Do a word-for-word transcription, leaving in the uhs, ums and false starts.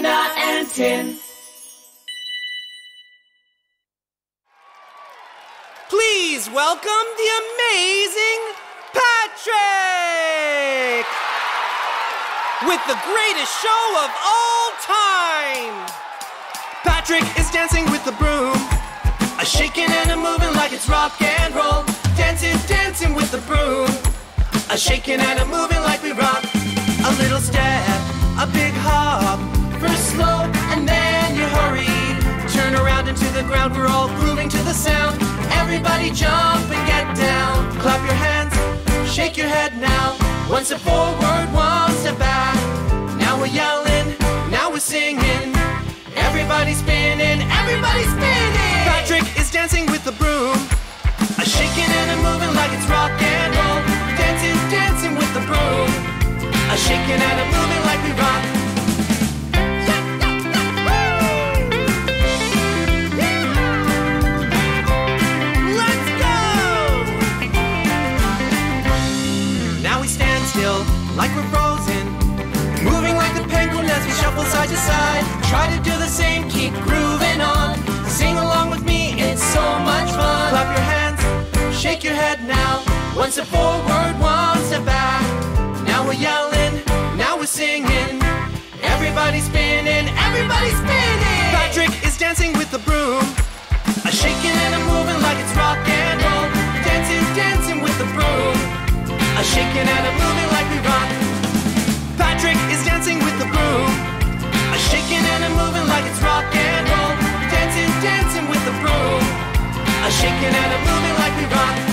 Tina and Tin. Please welcome the amazing Patrick! With the greatest show of all time! Patrick is dancing with the broom, a shaking and a moving like it's rock and roll. Dancing, dancing with the broom, a shaking and a moving like we rock. A little step, a big hop, first slow and then you hurry. Turn around into the ground, we're all grooving to the sound. Everybody jump and get down. Clap your hands, shake your head now. One step forward, one step back. Now we're yelling, now we're singing. Everybody spinning, everybody spinning. Patrick is dancing with the broom, a shaking and a moving like it's rock and roll. Dancing, dancing with the broom, a shaking and a moving like we rock. Let's go! Now we stand still like we're frozen, moving like the penguin as we shuffle side to side. Try to do the same, keep grooving on. Sing along with me, it's so much fun. Clap your hands, shake your head now. One step forward, one step back. Now we're yelling, now we're singing. Everybody spinning, everybody spinning. Patrick is dancing with the broom, a shaking and a moving like it's rock and roll. Dancing, dancing with the broom, a shaking and a moving like we rock. Patrick is dancing with the broom, a shaking and a moving like it's rock and roll. Dancing, dancing with the broom, a shaking and a moving like we rock.